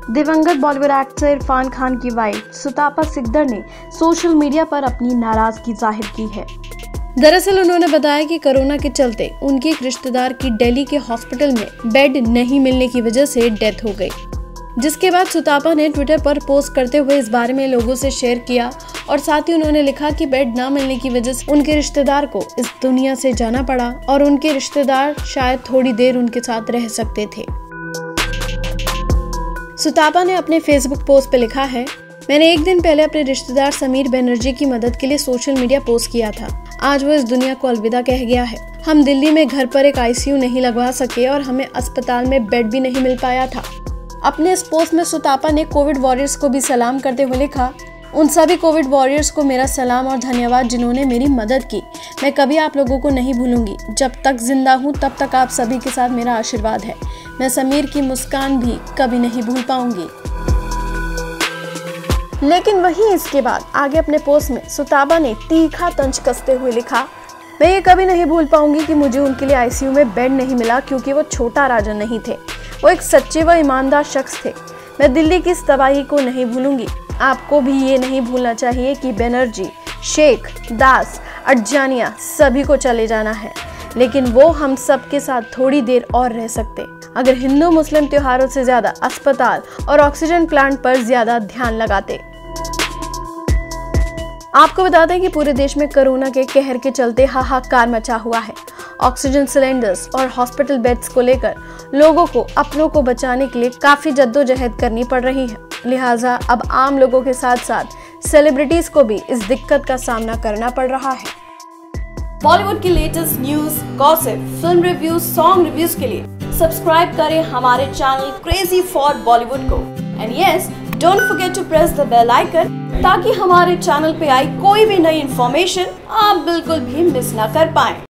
दिवंगत बॉलीवुड एक्टर इरफान खान की वाइफ सुतापा सिकदर ने सोशल मीडिया पर अपनी नाराजगी जाहिर की है। दरअसल उन्होंने बताया कि कोरोना के चलते उनके एक रिश्तेदार की दिल्ली के हॉस्पिटल में बेड नहीं मिलने की वजह से डेथ हो गई, जिसके बाद सुतापा ने ट्विटर पर पोस्ट करते हुए इस बारे में लोगों से शेयर किया और साथ ही उन्होंने लिखा कि बेड ना मिलने की वजह से उनके रिश्तेदार को इस दुनिया से जाना पड़ा और उनके रिश्तेदार शायद थोड़ी देर उनके साथ रह सकते थे। सुतापा ने अपने फेसबुक पोस्ट पे लिखा है, मैंने एक दिन पहले अपने रिश्तेदार समीर बनर्जी की मदद के लिए सोशल मीडिया पोस्ट किया था। आज वो इस दुनिया को अलविदा कह गया है। हम दिल्ली में घर पर एक आईसीयू नहीं लगवा सके और हमें अस्पताल में बेड भी नहीं मिल पाया था। अपने इस पोस्ट में सुतापा ने कोविड वॉरियर्स को भी सलाम करते हुए लिखा, उन सभी कोविड वॉरियर्स को मेरा सलाम और धन्यवाद जिन्होंने मेरी मदद की। मैं कभी आप लोगों को नहीं भूलूंगी। जब तक जिंदा हूँ तब तक आप सभी के साथ मेरा आशीर्वाद है। मैं समीर की मुस्कान भी कभी नहीं भूल पाऊंगी। लेकिन वहीं इसके बाद आगे अपने पोस्ट में सुतापा ने तीखा तंज कसते हुए लिखा, मैं ये कभी नहीं भूल पाऊंगी कि मुझे उनके लिए आईसीयू में बेड नहीं मिला क्योंकि वो छोटा राजन नहीं थे, वो एक सच्चे व ईमानदार शख्स थे। मैं दिल्ली की इस तबाही को नहीं भूलूंगी। आपको भी ये नहीं भूलना चाहिए कि बनर्जी, शेख, दास, अडजानिया सभी को चले जाना है, लेकिन वो हम सब के साथ थोड़ी देर और रह सकते अगर हिंदू मुस्लिम त्योहारों से ज्यादा अस्पताल और ऑक्सीजन प्लांट पर ज्यादा ध्यान लगाते। आपको बता दें कि पूरे देश में कोरोना के कहर के चलते हाहाकार मचा हुआ है। ऑक्सीजन सिलेंडर्स और हॉस्पिटल बेड्स को लेकर लोगों को अपनों को बचाने के लिए काफी जद्दोजहद करनी पड़ रही है। लिहाजा अब आम लोगों के साथ साथ सेलिब्रिटीज को भी इस दिक्कत का सामना करना पड़ रहा है। बॉलीवुड की latest news, gossip, film reviews, song reviews के लिए सब्सक्राइब करें हमारे चैनल क्रेजी फॉर बॉलीवुड को। And yes, don't forget to press the bell icon ताकि हमारे चैनल पे आई कोई भी नई इन्फॉर्मेशन आप बिल्कुल भी मिस ना कर पाएं।